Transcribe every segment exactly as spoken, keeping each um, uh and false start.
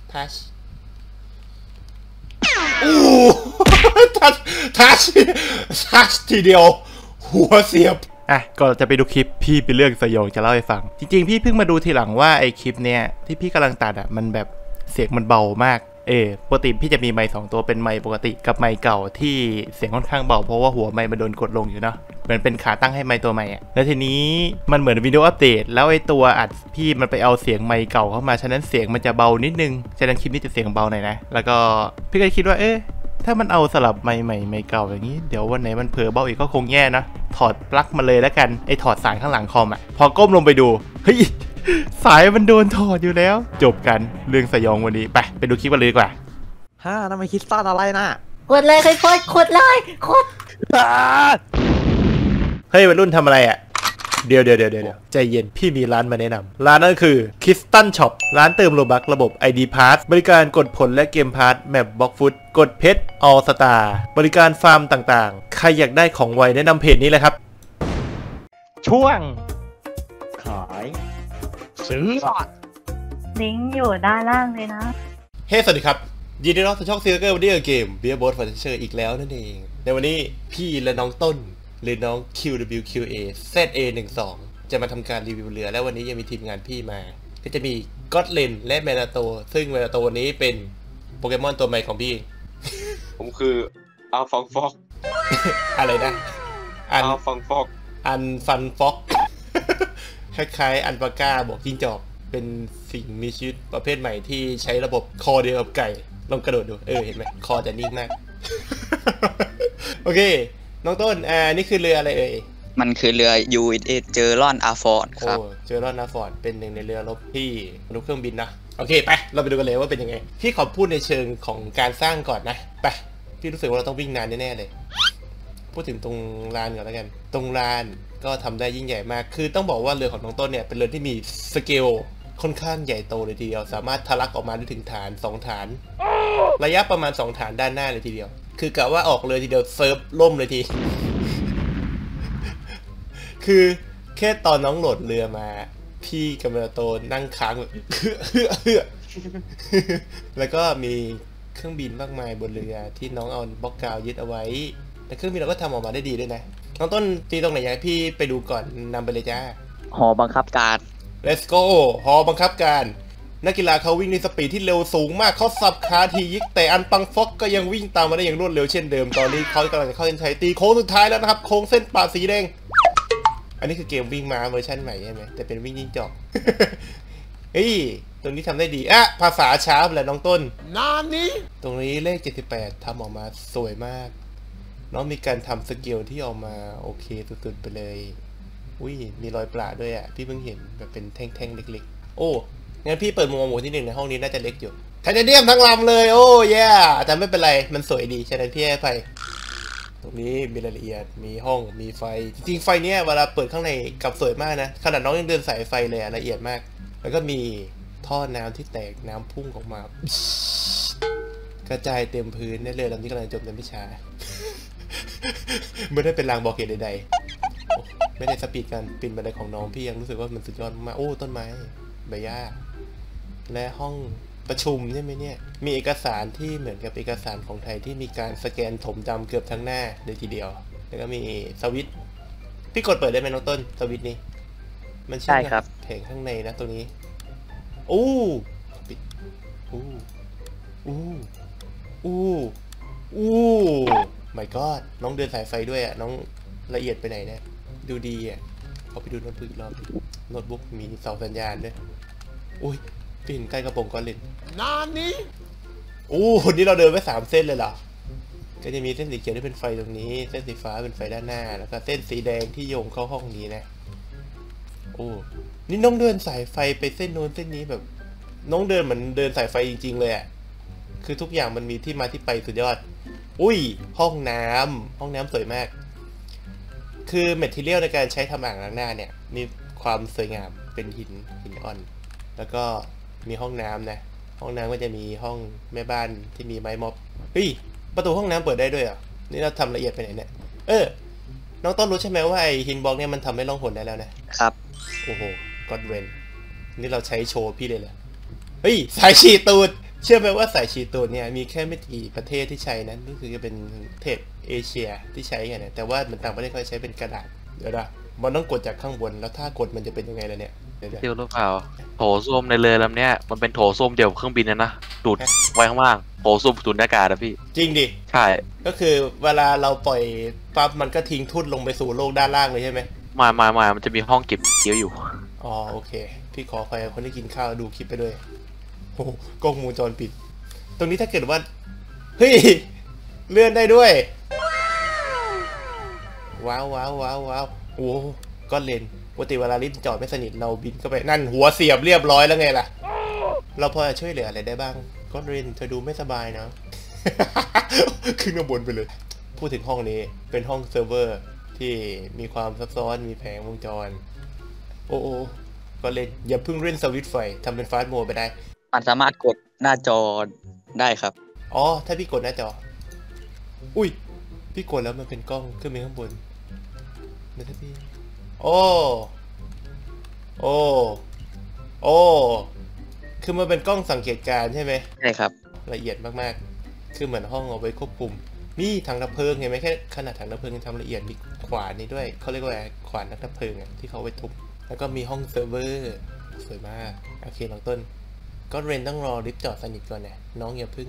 ทัชอู้ทัชทัชทัชทีเดียวหัวเสียบอ่ะก่อนจะไปดูคลิปพี่เป็นเรื่องสยองจะเล่าให้ฟังจริงๆพี่เพิ่งมาดูทีหลังว่าไอคลิปเนี้ยที่พี่กำลังตัดอ่ะมันแบบเสียงมันเบามากเออปกติพี่จะมีไมค์สองตัวเป็นไมค์ปกติกับไมค์เก่าที่เสียงค่อนข้างเบาเพราะว่าหัวไมค์มันโดนกดลงอยู่เนาะเหมือนเป็นขาตั้งให้ไมค์ตัวใหม่อ่ะแล้วทีนี้มันเหมือนวิดีโออัปเดตแล้วไอตัวอัดพี่มันไปเอาเสียงไมค์เก่าเข้ามาฉะนั้นเสียงมันจะเบานิดนึงฉะนั้นคลิปนี้จะเสียงเบาหน่อยนะแล้วก็พี่ก็คิดว่าเอ๊ะถ้ามันเอาสลับไมค์ใหม่ไมค์เก่าอย่างนี้เดี๋ยววันไหนมันเผลอเบาอีกก็คงแย่นะถอดปลั๊กมาเลยแล้วกันไอถอดสายข้างหลังคอมอ่ะพอก้มลงไปดูเฮ้ยสายมันโดนถอดอยู่แล้วจบกันเรื่องสยองวันนี้ไปไปดูคลิปกันเลยดีกว่าฮ่าทำไมคิดสั้นอะไรนะกดเลยใครกดกดเลยกดเฮ้ยวัยรุ่นทำอะไรอ่ะเดี๋ยวเดี๋ยวเดี๋ยวเดี๋ยวใจเย็นพี่มีร้านมาแนะนำร้านนั่นคือ Kiston Shop ร้านเติมโลบัคระบบ ไอ ดี Pass บริการกดผลและเกมพาร์ทแมปบล็อกฟุตกดเพชร All Star บริการฟาร์มต่างๆใครอยากได้ของไวแนะนำเพจนี้เลยครับช่วงขายซื้อลิงก์อยู่ด้านล่างเลยนะเฮ้ hey, สวัสดีครับยินดีต้อนรับสู่ช่องซีเกอร์วิดีโอเกมเบียร์โบ๊ทฟันเชอร์อีกแล้วนั่นเองในวันนี้พี่และน้องต้นหรือน้อง คิว ดับเบิลยู คิว เอ แซด เอ หนึ่งสอง จะมาทำการรีวิวเรือและวันนี้ยังมีทีมงานพี่มาก็จะมีก็อตเลนและแมนาโตซึ่งแมนาโตนี้เป็นโปเกมอนตัวใหม่ของพี่ผมคืออัลฟังฟอกอะไรนะอัลฟังฟอกอันฟันฟอกคล้ายๆอันปาก้าบอกจิ้งจอกเป็นสิ่งมีชีวิตประเภทใหม่ที่ใช้ระบบคอเดียวกับไก่ลองกระโดดดูเออเห็นไหมคอจะนิ่งมากโอเคน้องต้นอ่านี่คือเรืออะไรเอ่ยมันคือเรือ ยู เอส เอส เจอรอนอาร์ฟอร์ดครับโอ้เจอรอนอาร์ฟอร์ดเป็นหนึ่งในเรือรบที่รบเครื่องบินนะโอเคไปเราไปดูกันเลยว่าเป็นยังไงพี่ขอพูดในเชิงของการสร้างก่อนนะไปพี่รู้สึกว่าเราต้องวิ่งนานแน่ๆเลยพูดถึงตรงลานก่อนแล้วกันตรงลานก็ทำได้ยิ่งใหญ่มากคือต้องบอกว่าเรือของน้องต้นเนี่ยเป็นเรือที่มีสเกลค่อนข้างใหญ่โตเลยทีเดียวสามารถทะลักออกมาได้ถึงฐานสองฐานระยะประมาณสองฐานด้านหน้าเลยทีเดียวคือกะว่าออกเลยทีเดียวเซิร์ฟล่มเลยทีคือแค่ตอนน้องโหลดเรือมาพี่กับเมลโตนั่งค้างแบบแล้วก็มีเครื่องบินมากมายบนเรือที่น้องเอาบล็อกกาวยึดเอาไว้แต่เครื่องบินเราก็ทำออกมาได้ดีด้วยนะน้องต้นตีตรงไหนอยากให้พี่ไปดูก่อนนำไปเลยจ้าหอบังคับการ Let's go หอบังคับการนักกีฬาเขาวิ่งในสปีดที่เร็วสูงมากเขาสับขาทียิกแต่อันปังฟอกก็ยังวิ่งตามมาได้อย่างรวดเร็วเช่นเดิมตอนนี้เขากำลังจะเข้าเส้นชัยตีโค้งสุดท้ายแล้วนะครับโค้งเส้นปาสีแดงอันนี้คือเกมวิ่งม้าเวอร์ชันใหม่ใช่ไหมแต่เป็นวิ่งยิงจอกเฮ้ยตรงนี้ทำได้ดีอ่ะภาษาช้าแหละน้องต้นนานนี้ตรงนี้เลขเจ็ดสิบแปดทำออกมาสวยมากน้องมีการทำสเกลที่ออกมาโอเคสุดๆไปเลยอุ้ยมีรอยปลาด้วยอ่ะพี่เพิ่งเห็นแบบเป็นแท่งๆเล็กๆโอ้งั้นพี่เปิดมุมมองที่หนึ่งในห้องนี้น่าจะเล็กอยู่ไทเทเนียมทั้งลำเลยโอ้ยแต่ไม่เป็นไรมันสวยดีฉะนั้นพี่ให้ไปตรงนี้มีรายละเอียดมีห้องมีไฟจริงๆไฟเนี้ยเวลาเปิดข้างในกลับสวยมากนะขนาดน้องยังเดินสายไฟเลยละเอียดมากแล้วก็มีท่อน้ำที่แตกน้ำพุ่งออกมากระจายเต็มพื้นได้เลยลำที่กำลังจมในพิชาไม่ได้เป็นรางบอกเหตุใดๆไม่ได้สปีดการปีนบันไดของน้องพี่ยังรู้สึกว่ามันสุดยอดมากโอ้ต้นไม้ใบหญ้าและห้องประชุมใช่ไหมเนี่ยมีเอกสารที่เหมือนกับเอกสารของไทยที่มีการสแกนถมดำเกือบทั้งหน้าเลยทีเดียวแล้วก็มีสวิตช์พี่กดเปิดได้ไหมน้องต้นสวิตช์นี้มันใช่ครับแผงข้างในนะตรงนี้อู้ปิดอู้อู้อู้อู้my god น้องเดินสายไฟด้วยอ่ะน้องละเอียดไปไหนเนี่ยดูดีอ่ะขอไปดูโน้ตบุ๊กอีกรอบโน้ตบุ๊กมีเสาสัญญาณด้วยอุ้ยพี่เห็นใกล้กระโปรงก้อนเลนนานนี้อู้นี่เราเดินไปสามเส้นเลยเหรอก็จะมีเส้นสีเขียวที่เป็นไฟตรงนี้เส้นสีฟ้าเป็นไฟด้านหน้าแล้วก็เส้นสีแดงที่โยงเข้าห้องนี้นะโอ้นี่น้องเดินสายไฟไปเส้นโน้นเส้นนี้แบบน้องเดินเหมือนเดินสายไฟจริงๆเลยอ่ะคือทุกอย่างมันมีที่มาที่ไปสุดยอดอุ้ยห้องน้ำห้องน้ำสวยมากคือแมททีเรียลในการใช้ทำอ่างล้างหน้าเนี่ยมีความสวยงามเป็นหินหินอ่อนแล้วก็มีห้องน้ำนะห้องน้ำก็จะมีห้องแม่บ้านที่มีไม้ม็อบเฮ้ยประตูห้องน้ำเปิดได้ด้วยอ่ะนี่เราทำละเอียดไปไหนเนี่ยเออน้องต้นรู้ใช่ไหมว่าไอหินบล็อกเนี่ยมันทำให้ล่องหนได้แล้วนะครับโอ้โหก็อดเวนนี่เราใช้โชว์พี่เลยเหรอเฮ้ยสายฉีดตูดเชื่อไหมว่าสายฉีดตูดเนี่ยมีแค่ไม่กี่ประเทศที่ใช้นั้นก็คือจะเป็นประเทศเอเชียที่ใช้กันนะแต่ว่าเหมือนต่างประเทศเขาใช้เป็นกระดาษเดี๋ยวนะมันต้องกดจากข้างบนแล้วถ้ากดมันจะเป็นยังไงล่ะเนี่ยเดี๋ยวเดียวหรือเปล่าโถส้วมในเรือลำเนี้ยมันเป็นโถส้วมเดียวกับเครื่องบินนะนะดูดไว้ข้างล่างโถส้วมสูญญากาศนะพี่จริงดิใช่ก็คือเวลาเราปล่อยปั๊บมันก็ทิ้งทุ่นลงไปสู่โลกด้านล่างเลยใช่ไหมมามามามันจะมีห้องเก็บเกี๊ยวอยู่อ๋อโอเคพี่ขอไปคนที่กินข้าวดูคลิปไปด้วยโอ้กล้องวงจรปิดตรงนี้ถ้าเกิดว่าเฮ้ยเลื่อนได้ด้วยว้าวว้าวว้าวว้าวโอ้ก็เลนปกติเวลาลิ้นจอดไม่สนิทเราบินเข้าไปนั่นหัวเสียบเรียบร้อยแล้วไงล่ะเราพอจะช่วยเหลืออะไรได้บ้างก็เลนเธอดูไม่สบายนะ ขึ้นข้างบนไปเลยพูดถึงห้องนี้เป็นห้องเซิร์ฟเวอร์ที่มีความซับซ้อนมีแผงวงจรโอ้โอ้ก็เลนอย่าเพิ่งเล่นสวิตช์ไฟทำเป็นฟาสต์โหมดไปได้มันสามารถกดหน้าจอได้ครับอ๋อถ้าพี่กดหน้าจออุ้ยพี่กดแล้วมันเป็นกล้องขึ้นไปข้างบนนะถ้าพี่โอ้โอ้โอ้คือมันเป็นกล้องสังเกตการใช่ไหมใช่ครับละเอียดมากๆคือเหมือนห้องเอาไว้ควบคุมนี่ถังดับเพลิงเห็นไหมแค่ขนาดถังดับเพลิงทำละเอียดมีขวานนี้ด้วยเขาเรียกว่าขวานนักดับเพลิงอ่ะที่เขาไว้ทุบแล้วก็มีห้องเซิร์ฟเวอร์สวยมากโอเคน้องต้นก็เรนต้องรอลิฟต์จอดสนิทก่อนนะน้องอย่าพึ่ง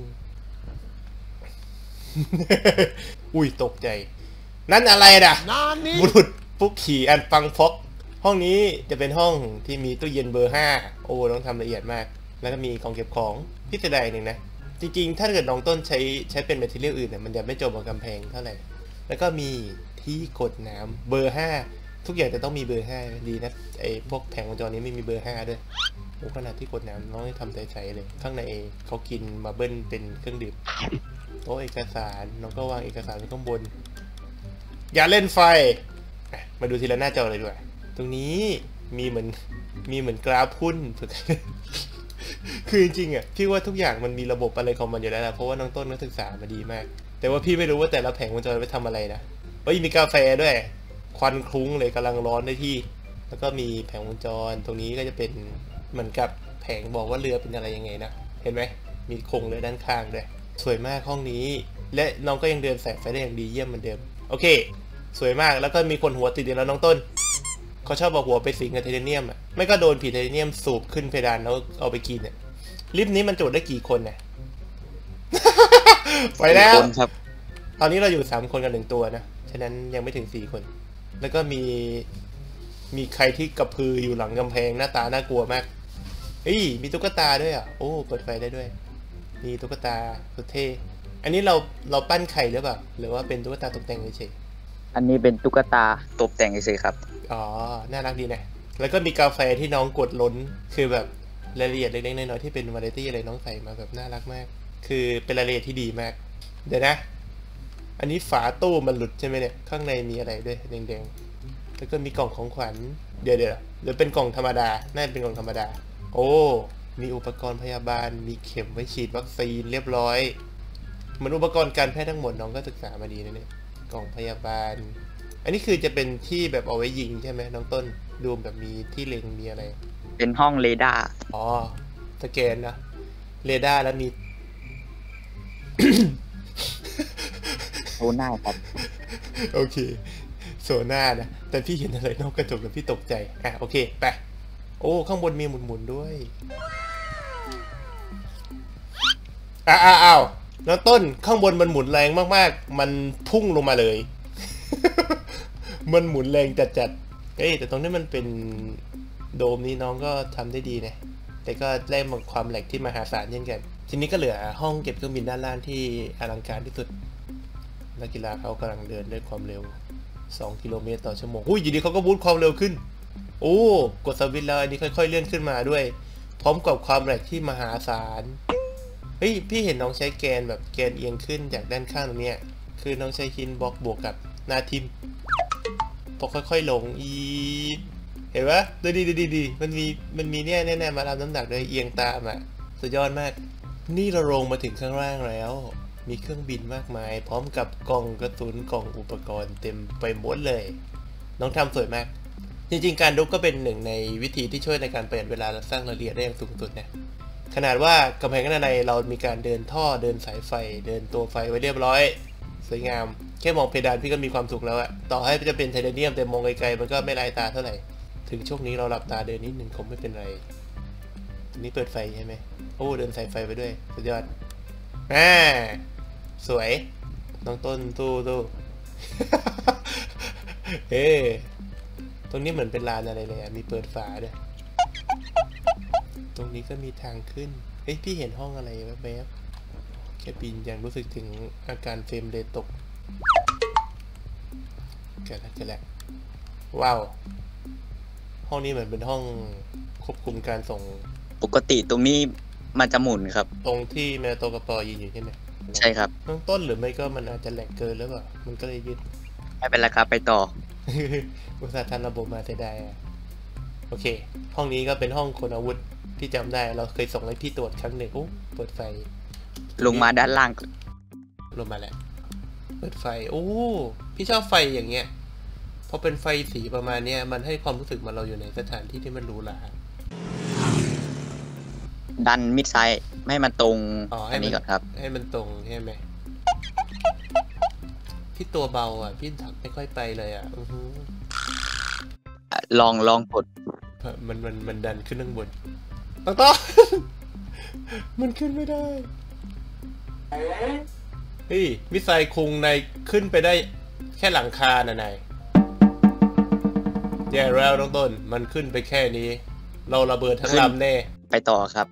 อุ้ยตกใจนั่นอะไรนะบุรุษปุ๊กขี่อันฟังฟอกห้องนี้จะเป็นห้องที่มีตู้เย็นเบอร์ห้าโอ้ต้องทำละเอียดมากแล้วก็มีของเก็บของพิเศษใดหนึ่งนะจริงๆถ้าเกิดน้องต้นใช้ใช้เป็นแมทเทียลอื่นเนี่ยมันจะไม่จมกับกำแพงเท่าไหร่แล้วก็มีที่กดน้ำเบอร์ห้าทุกอย่างจะต้องมีเบอร์ห้าดีนะไอ้พวกแผงวงจรนี้ไม่มีเบอร์ห้าด้วยโอ้ขนาดที่กดน้ำน้องให้ทำใสๆเลยข้างในเขากินมาเบิ้ลเป็นเครื่องดื่มโอ้เอกสารน้องก็วางเอกสารไว้ข้างบนอย่าเล่นไฟมาดูทีละหน้าจอเลยด้วยตรงนี้มีเหมือนมีเหมือนกราฟหุ้นคือจริงๆอ่ะพี่ว่าทุกอย่างมันมีระบบอะไรของมันอยู่แล้วนะเพราะว่าน้องต้นนักศึกษามาดีมากแต่ว่าพี่ไม่รู้ว่าแต่ละแผงวงจรไว้ทำอะไรนะเฮ้ยมีกาแฟด้วยควันคลุ้งเลยกำลังร้อนได้ที่แล้วก็มีแผงวงจรตรงนี้ก็จะเป็นเหมือนกับแผงบอกว่าเรือเป็นอะไรยังไงนะเห็นไหมมีโครงเรือด้านข้างด้วยสวยมากห้องนี้และน้องก็ยังเดินแสงไฟได้อย่างดีเยี่ยมเหมือนเดิมโอเคสวยมากแล้วก็มีคนหัวติดอยู่แล้วน้องต้นเขาชอบบอกหัวไปสิงกับไทเทเนียมอ่ะไม่ก็โดนผีไทเทเนียมสูบขึ้นเพดานแล้วเอาไปกินเนี่ยลิฟต์นี้มันจุได้กี่คนเนี่ย ไปแล้วตอนนี้เราอยู่สามคนกันหนึ่งตัวนะฉะนั้นยังไม่ถึงสี่คนแล้วก็มีมีใครที่กระพืออยู่หลังกำแพงหน้าตาน่ากลัวมากเฮ้ยมีตุ๊กตาด้วยอ่ะโอ้เปิดไฟได้ด้วยมีตุ๊กตาสุดเท่อันนี้เราเราปั้นไข่หรือเปล่าหรือว่าเป็นตุ๊กตาตกแต่งเฉยอันนี้เป็นตุ๊กตาตกแต่งเฉยครับอ๋อน่ารักดีนะแล้วก็มีกาแฟที่น้องกดล้นคือแบบรายละเอียดเล็กๆน้อยๆที่เป็นวาไรตี้อะไรน้องใส่มาแบบน่ารักมากคือเป็นรายละเอียดที่ดีมากเดี๋ยวนะอันนี้ฝาตู้มันหลุดใช่ไหมเนี่ยข้างในมีอะไรด้วยแดงๆแล้วก็มีกล่องของขวัญเดี๋ยวเดี๋ยวหรือเป็นกล่องธรรมดาน่าจะเป็นกล่องธรรมดาโอ้มีอุปกรณ์พยาบาลมีเข็มไว้ฉีดวัคซีนเรียบร้อยเหมือนอุปกรณ์การแพทย์ทั้งหมดน้องก็ศึกษามาดีนะเนี่ยกล่องพยาบาลอันนี้คือจะเป็นที่แบบเอาไว้ยิงใช่ไหมน้องต้นดูแบบมีที่เล็งมีอะไรเป็นห้องเรดาร์อ๋อสแกนนะเรดาร์แล้วมีโซน่าครับโอเคโซน่านะแต่พี่เห็นอะไรนอกกระจกแล้วพี่ตกใจอ่ะโอเคไปโอ้ข้างบนมีหมุนๆด้วยอ้าวอ้าวน้องต้นข้างบนมันหมุนแรงมากๆมันพุ่งลงมาเลยมันหมุนแรงจัดๆเฮ้ยแต่ตรงนี้มันเป็นโดมนี้น้องก็ทำได้ดีนะแต่ก็ได้หมดความแหลกที่มหาศาลเช่นกันทีนี้ก็เหลือห้องเก็บเครื่องบินด้านล่างที่อลังการที่สุดนักกีฬาเขากำลังเดินด้วยความเร็วสองกิโลเมตรต่อชั่วโมงอุ้ยอยู่ดีเขาก็บูสต์ความเร็วขึ้นโอ้กดสวิตช์แล้วอันนี้ค่อยๆเลื่อนขึ้นมาด้วยพร้อมกับความแหลกที่มหาศาลเฮ้ยพี่เห็นน้องใช้แกนแบบแกนเอียงขึ้นจากด้านข้างตรงนี้คือน้องใช้ฮินบล็อกบวกกับหน้าทิมพอค่อยๆลงอีเห็นปะดูดีดีดีมันมีมันมีเนี่ยแน่ๆมารับน้ำหนักโดยเอียงตามอ่ะสุดยอดมากนี่เราลงมาถึงข้างล่างแล้วมีเครื่องบินมากมายพร้อมกับกล่องกระสุนกล่องอุปกรณ์เต็มไปหมดเลยน้องทำสวยมากจริงๆการดุกก็เป็นหนึ่งในวิธีที่ช่วยในการประหยัดเวลาและสร้างรายละเอียดได้อย่างสูงสุดนะขนาดว่ากำแพงด้านในเรามีการเดินท่อเดินสายไฟเดินตัวไฟไว้เรียบร้อยสวยงามแค่มองเพดานพี่ก็มีความสุขแล้วอะต่อให้จะเป็นไทเทเนียมแต่มองไกลๆมันก็ไม่ลายตาเท่าไหร่ถึงช่วงนี้เราหลับตาเดินนิดนึงคงไม่เป็นไรทีนี้เปิดไฟใช่ไหมโอ้เดินสายไฟไปด้วยสุดยอดอ่าสวยน้องต้นตู้ตู้ เฮ้ตรงนี้เหมือนเป็นลานอะไรเลยอะมีเปิดฝาด้วยตรงนี้ก็มีทางขึ้นเฮ้ยพี่เห็นห้องอะไรแวบๆแค่ปีนยังรู้สึกถึงอาการเฟรมเรทตกเกิดอะไรเกิดอะไรว้าวห้องนี้เหมือนเป็นห้องควบคุมการส่งปกติตรงนี้มันจะหมุนครับตรงที่แมวโตกระปอยืนอยู่ใช่ไหมใช่ครับต้นต้นหรือไม่ก็มันอาจจะแหลกเกินหรือเปล่ามันก็เลยยึดไม่เป็นไรครับไปต่ออุตส่าห์ทันระบบมาเสียดายอะโอเค ห้องนี้ก็เป็นห้องคนอาวุธที่จำได้เราเคยส่งให้พี่ตรวจครั้งหนึ่งโอ้เปิดไฟลงมาด้านล่างลงมาแล้วเปิดไฟโอ้พี่ชอบไฟอย่างเงี้ยพอเป็นไฟสีประมาณเนี้ยมันให้ความรู้สึกเหมันเราอยู่ในสถานที่ที่มันหรูหราดันมิดไซด์ไม่ให้มันตรงอ๋อให้อันมันนี้ก่อนครับให้มันตรงใช่ไหมพี่ตัวเบาอ่ะพี่ถักไม่ค่อยไปเลยอ่ะอือหือลองลองกดมันมันมันดันขึ้นข้างบนต้องต้อง มันขึ้นไม่ได้เฮ้ยมิสไซล์คุงในขึ้นไปได้แค่หลังคาน่ะนายแย่แล้วน้องต้นมันขึ้นไปแค่นี้ เราระเบิดทั้งลำแน่ไปต่อครับ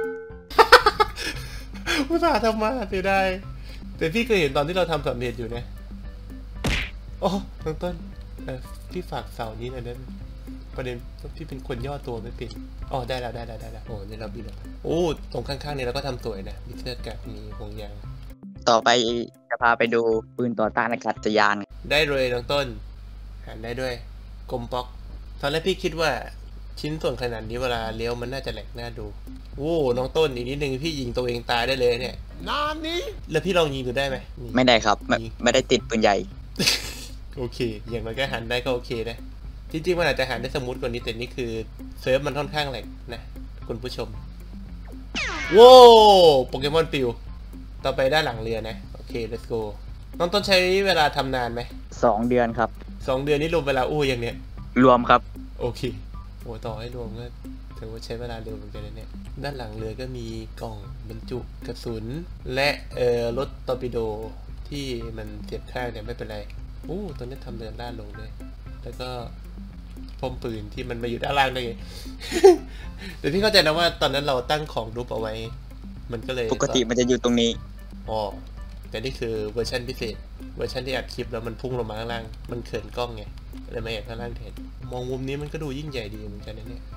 อุตส่าห์ทำมาเสียดายแต่พี่เคยเห็นตอนที่เราทำสำเร็จอยู่นะโอ้น้องต้นเออพี่ฝากเสานี้หน่อยได้ไหมประเด็นพี่เป็นคนย่อตัวไม่เป็นอ๋อได้แล้วได้แล้วได้แล้วโอ้นี่เราบินแล้วโอ้ตรงข้างๆนี่เราก็ทำสวยนะมีเสื้อกั๊กมีวงยางต่อไปจะพาไปดูปืนต่อต้านอากาศยานได้เลยน้องต้นหันได้ด้วยกลมป๊อกตอนแรกพี่คิดว่าชิ้นส่วนขนาดนี้เวลาเลี้ยวมันน่าจะแหลกหน้าดูโอ้น้องต้นอีกนิดนึงพี่ยิงตัวเองตายได้เลยเนี่ยนานนี้แล้วพี่ลองยิงดูได้ไหมนี่ไม่ได้ครับ ไม่ไม่ได้ติดปืนใหญ่โอเคอย่างมันก็หันได้ก็โอเคนะจริงๆมันอาจจะหันได้สมูทกว่านี้แต่นี่คือเซิร์ฟมันค่อนข้างแหลกนะคุณผู้ชมโว้โปเกมอนปิวต่อไปด้านหลังเรือนะโอเค let's go น้องต้นใช้เวลาทำนานไหมสองเดือนครับสองเดือนนี้รวมเวลาอู้อย่างเนี้ยรวมครับโอเคโอ้ต่อให้รวมก็ถือว่าใช้เวลาเร็วเหมือนกันนะเนี่ยด้านหลังเรือก็มีกล่องบรรจุกระสุนและเอ่อรถตอร์ปิโดที่มันเสียบข้างเนี่ยไม่เป็นไรอู้ตอนนี้ทำเดินล่าดลงด้วยแล้วก็พมปืนที่มันมาอยู่ด้านล่างได้ไง แต่พี่เข้าใจนะว่าตอนนั้นเราตั้งของรูปเอาไว้ มันก็เลยปกติมันจะอยู่ตรงนี้อ๋อแต่นี่คือเวอร์ชันพิเศษเวอร์ชันที่อัดคลิปแล้วมันพุ่งลงมาข้างล่างมันเขินกล้องไงเลยมาแอบข้างล่างแทนมองมุมนี้มันก็ดูยิ่งใหญ่ดีเหมือนกันนะเนี่ย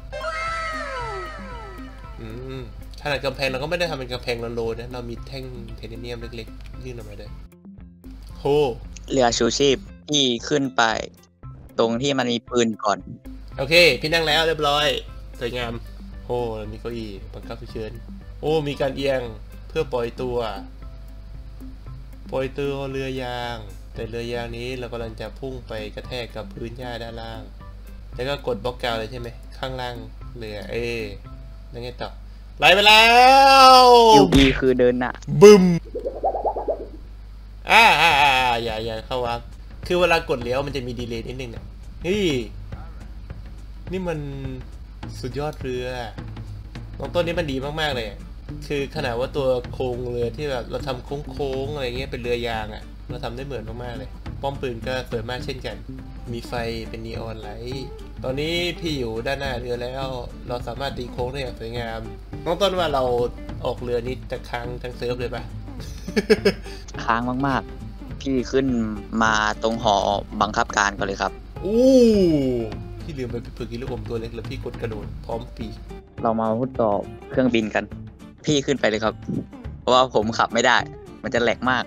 อืมขนาดกำแพงเราก็ไม่ได้ทำเป็นกำแพงโลๆนะเรามีแท่งไทเทเนียมเล็กๆยื่นออกมาด้วยโหเรือชูชีพที่ขึ้นไป ตรงที่มันมีปืนก่อนโอเคพี่นั่งแล้วเรียบร้อยสวยงามโอ้มีเก้าอี้บังคับฉุกเฉินโอ้มีการเอียงเพื่อปล่อยตัวปล่อยตัวเรือยางแต่เรือยางนี้เรากำลังจะพุ่งไปกระแทกกับพื้นหญ้าด้านล่างแล้วก็กดบล็อกกาวเลยใช่ไหมข้างล่างเรือเอแล้วไงต่อไหลไปแล้วคิว บี คือเดินหน้าบึมอ่าอ่าอ่าอย่าอย่าเข้าวักคือเวลากดเลี้ยวมันจะมีดีเลย์นิดนึงเนี่ยนี่นี่มันสุดยอดเรือตรงต้นนี้มันดีมากๆเลยคือขนาดว่าตัวโครงเรือที่แบบเราทำโค้งๆอะไรเงี้ยเป็นเรือยางอ่ะเราทำได้เหมือนมากๆเลยป้อมปืนก็สวยมากเช่นกันมีไฟเป็นนีออนไลท์ตอนนี้พี่อยู่ด้านหน้าเรือแล้วเราสามารถตีโค้งได้อย่างสวยงามน้องต้นว่าเราออกเรือนี้จะค้างทั้งเซิร์ฟเลยปะค้างมากๆ พี่ขึ้นมาตรงหอบังคับการก่อนเลยครับอู้พี่ลืมไปฝึกกิโลอมตัวเล็กแล้วพี่กดกระโดดพร้อมปีกเรามาพูดต่อเครื่องบินกัน พี่ขึ้นไปเลยครับ เพราะว่าผมขับไม่ได้ มันจะแหลกมาก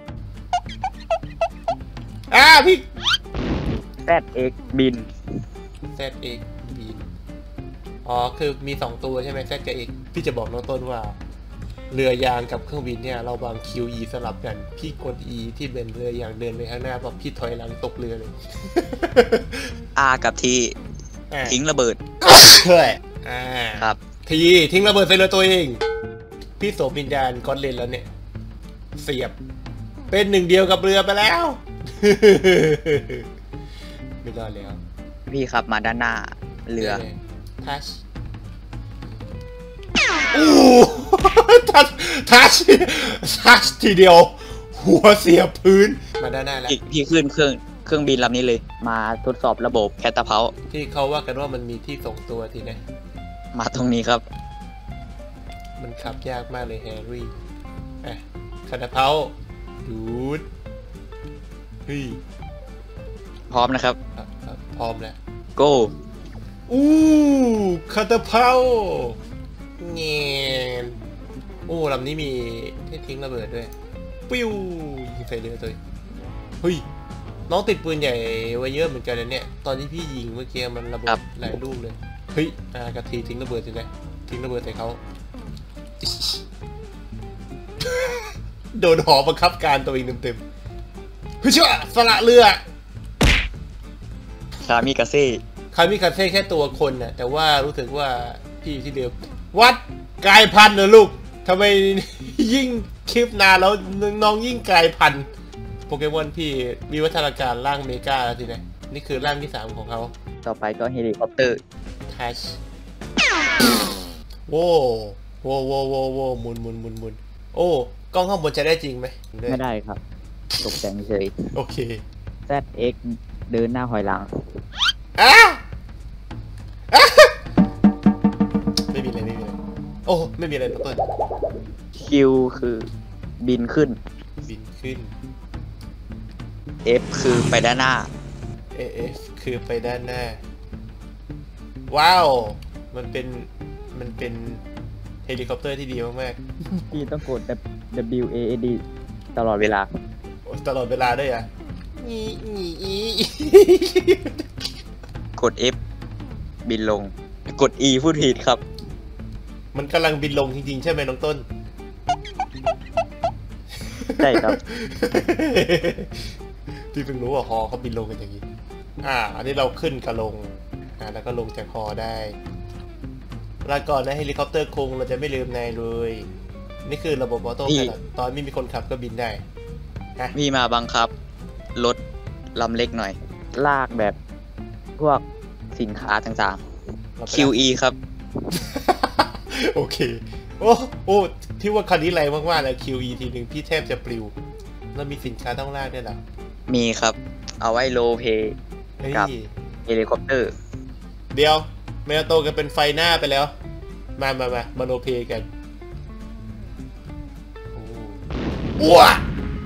อ่าพี่แซด เอ็กซ์ บินแซดเอ็กบีนอ๋อคือมีสองตัวใช่ไหมแซดกับเอ็กพี่จะบอกน้องต้นว่าเรือยางกับเครื่องบินเนี่ยเราวาง คิว อี สลับกันพี่กด E ที่เป็นเรือยางเดินไปข้างหน้าพอพี่ถอยหลังตกเรือเลย R กับ T ทิ้งระเบิดเฮ้ยอ่าครับทีทิ้งระเบิดใส่เรือตัวเองพี่โสมวิญญาณก้อนเลนแล้วเนี่ย เสียบ เป็นหนึ่งเดียวกับเรือไปแล้ว ไม่รอดแล้วพี่ขับมาด้านหน้าเรือทัชอู้ทัชทัชทัชทีเดียว หัวเสียบพื้นมาด้านหน้าแล้วพี่พี่ขึ้นเครื่องเครื่องบินลำนี้เลย มาทดสอบระบบแคตาเพาที่เขาว่ากันว่ามันมีที่ส่งตัวทีนะมาตรงนี้ครับมันขับยากมากเลยแฮร์รี่อ่ะคาตาเพาดูดเฮ้ยพร้อมนะครับครับครับพร้อมแล้ว go อู้คาตาเพาเงี้ยอู้ลำนี้มีที่ทิ้งระเบิดด้วยปิ้วยิงใส่เรือตัวเฮ้ยน้องติดปืนใหญ่ไว้เยอะเหมือนกันนะเนี่ยตอนที่พี่ยิงเมื่อกี้มันระเบิครัดบหลายลูกเลยเฮ้ยอากระทีทิ้งระเบิดสิเลยทิ้งระเบิดใส่เขาโดนหอบังคับการตัวเองเต็มๆเฮ้ยเชื่อสละเรือคามิกาเซ่คามิคาเซ่แค่ตัวคนน่ะแต่ว่ารู้สึกว่าพี่ที่เดิมวัดกลายพันธุ์เหรอลูกทำไม ยิ่งคลิปนานแล้วน้องยิ่งกลายพันธุ์โปเกมอนพี่มีวัฒนาการร่างเมกาแล้วสินะนี่คือร่างที่สามของเขาต่อไปก็เฮลิคอปเตอร์ทัชโว้โว้โว้โว้โว้หมุนหมุนหมุนหมุนโอ้กล้องข้างบนใช้ได้จริงไหมไม่ได้ครับ ตกแต่งเฉยโอเคแซด เอ็กซ์ เดินหน้าหอยหลังอ่ะอ่ะไม่มีอะไรไม่มีอะไรโอ้ไม่มีอะไรต้น Q คือบินขึ้นบินขึ้น F คือไปด้านหน้าเอ เอฟ คือไปด้านหน้า ว้าว มันเป็น มันเป็นเฮลิคอปเตอร์ที่ดีมากพี่ต้องกด W A A D ตลอดเวลาๆโอ้ตลอดเวลาด้วยอ่ะอีอีอีกด F บินลง กด E พูดผิดครับมันกำลังบินลงจริงๆ ใช่ไหมน้องต้นใช่ครับพี่เพิ่งรู้ว่าฮอเขาบินลงกันอย่างนี้ อ่า อันนี้เราขึ้นกับลง อ่า แล้วก็ลงจากฮอได้ลาก่อนนะเฮลิคอปเตอร์คงเราจะไม่ลืมนายเลย นี่คือระบบออโต้นี่พายโลตตอนไม่มีคนขับก็บินได้มีมาบังคับ รถลำเล็กหน่อย ลากแบบพวกสินค้าต่างเราไปๆ คิว อี ครับโอเค โอ้โอ้ที่ว่าคันนี้แรงมากๆเลย คิว อี ทีหนึ่งพี่แทบจะปลิว แล้วมีสินค้าต้องลากด้วยเหรอมีครับ เอาไว้โลเพเฮ้ยครับ เฮลิคอปเตอร์เดี๋ยวแมวโตกันเป็นไฟหน้าไปแล้ว มามามามาโนเพกันโอ้ว้า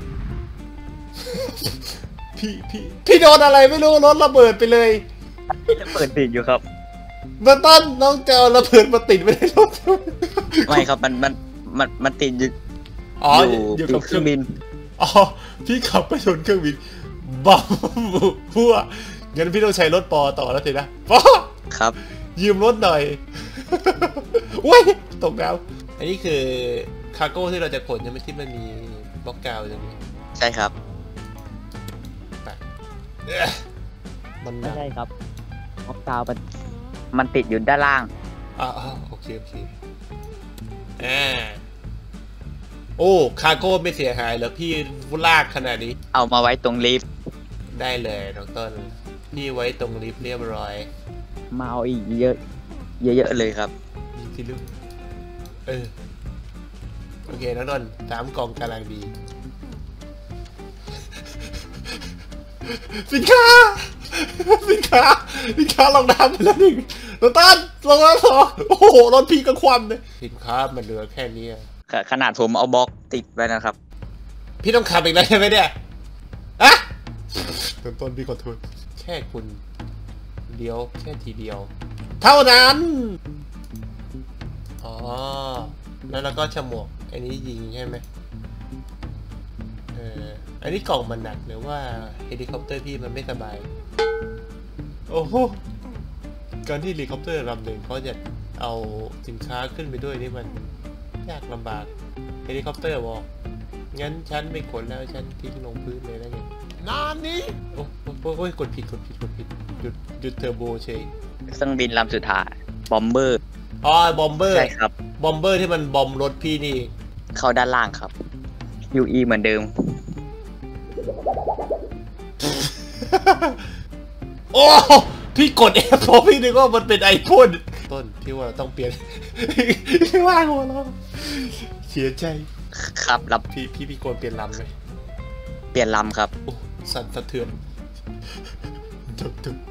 พี่พี่พี่โดนอะไรไม่รู้รถระเบิดไปเลยเปิดติดอยู่ครับมาต้นน้องจะเอาระเบิดมาติดไว้ในรถไม่ครับ มัน มัน มัน มันติดอยู่อ๋ออยู่อยู่ติกัดบเคเครื่รื่ออง งบินอ๋อพี่ขับไปชนเครื่องบินบัมพัวงั้นพี่ต้องใช้รถปอต่อแล้วสินะปอครับยืมรถหน่อย ว้ยตกแล้วอันนี้คือคาร์โก้ที่เราจะขนใช่ไหมที่มันมีบล็อกกาวอย่างนี้ใช่ครับไปเอ้อมันหไม่นักใช่ครับออกกาวมันมันติดอยู่ด้านล่างอ่าโอเคโอเคอ่าโอ้คาร์โก้ไม่เสียหายแล้วพี่ลากขนาดนี้เอามาไว้ตรงลิฟต์ได้เลยน้องต้นพี่ไว้ตรงลิฟต์เรียบร้อยมาเอาอีกเยอะ เยอะๆเลยครับยิงที่ลึกเออโอเคน้องต้นสามกล่องกำลังดี สินค้า สินค้าสินค้าลงน้ำไปแล้วหนึ่งน้องต้นลงน้ำสองโอ้โหรถพี่ก็คว่ำเลยสินค้ามันเหลือแค่นี้อะขขนาดผมเอาบล็อกติดไว้นะครับพี่ต้องขับอีกแล้วใช่ไหมเนี่ยอะต้นต้นพี่ขอโทษแค่คุณเดียวแค่ทีเดียว เท่านั้น อ๋อ แล้วเราก็ฉมวกอันนี้ยิงใช่ไหมเอออันนี้กล่องมันหนักหรือว่าเฮลิคอปเตอร์พี่มันไม่สบาย โอ้โห การที่เฮลิคอปเตอร์ลำหนึ่งเขาจะเอาสินค้าขึ้นไปด้วยนี่มันยากลำบาก เฮลิคอปเตอร์บอก งั้นฉันไม่ขนแล้วฉันทิ้งลงพื้นเลยแล้วไงนานนี้โอ้โหโอ้ยกดผิดกดผิดกดผิดหยุดหยุดเทอร์โบเชยเครื่องบินลำสุดท้าย บอมเบอร์อ๋อบอมเบอร์ใช่ครับบอมเบอร์ที่มันบอมรถพี่นี่เข้าด้านล่างครับ ยู อี เหมือนเดิมโอ้พี่กด F เพราะพี่นึกว่ามันเป็นไอพ่นต้นพี่ว่าเราต้องเปลี่ยน พี่ว่าหัวเราะเสียใจครับรับพี่พี่พี่โกนเปลี่ยนลำไหมเปลี่ยนลำครับโอ้สั่นสะเทือนตึกตึก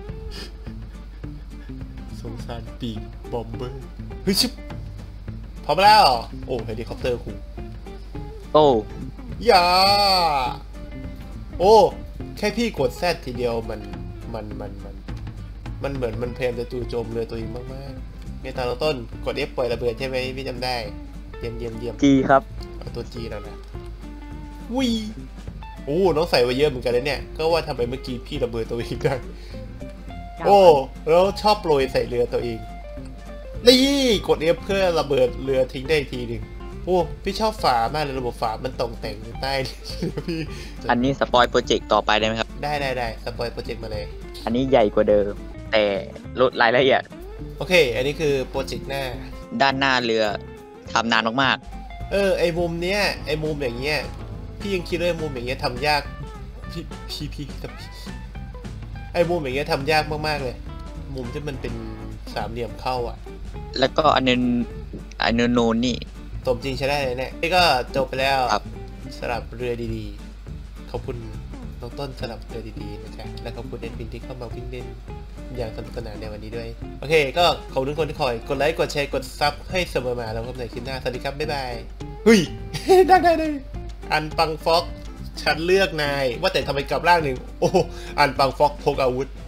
สงสารปีกบอมเบอร์เฮ้ยชิบพร้อมแล้วโอ้เฮลิคอปเตอร์คูโอ้อย่าโอ้แค่พี่กดแซดทีเดียวมันมันมันมันมันเหมือนมันพยายามจะจู่โจมเรือตัวเองมากๆในตอนต้นกด F ปล่อยระเบิดใช่ไหมพี่จำได้เยี่ยมเยี่ยมเยี่ยมจีครับเอาตัว G แล้วนะวุ้ยโอ้น้องใส่ไว้เยอะเหมือนกันเลยเนี่ยก็ว่าทำไมเมื่อกี้พี่ระเบิดตัวเองได้โอ้แล้วชอบโปรยใส่เรือตัวเองนี่กด F เพื่อระเบิดเรือทิ้งได้ทีหนึ่งโอ้พี่ชอบฝามากเลยระบบฝามันตรงแต่งอยู่ใต้เรือพี่อันนี้สปอยโปรเจกต์ต่อไปได้ไหมครับได้ได้ได้สปอยโปรเจกต์มาเลยอันนี้ใหญ่กว่าเดิม แต่ลดรายละเอียดโอเค อันนี้คือโปรเจกต์หน้าด้านหน้าเรือทำนานมากเออไอมุมเนี้ยไอมุมอย่างเงี้ยพี่ยังคิดว่าไอมุมอย่างเงี้ยทำยากพี่พี่พี่ไอมุมอย่างเงี้ยทำยากมากๆเลย มุมที่มันเป็นสามเหลี่ยมเข้าอ่ะๆ แล้วก็อันนึงอันนึงนูนนี่สมจริงใช้ได้เลยเนี่ยนี่ก็จบไปแล้วครับสำหรับเรือดีๆขอบคุณน้องต้นสำหรับเรือดีๆนะจ๊ะและขอบคุณเอ็ดวินที่เข้ามาวิ่งเล่นอย่างสนุกสนานในวันนี้ด้วยโอเคก็ขอบคุณทุกคนที่คอยกดไลค์กดแชร์กดซับให้เสมอมาแล้วพบในคลิปหน้าสวัสดีครับบ๊ายบายเฮ้ย ได้ได้ได้อันปังฟอกฉันเลือกนายว่าแต่ทำไมกลับร่างหนึ่งโอ้อันปังฟอกพกอาวุธ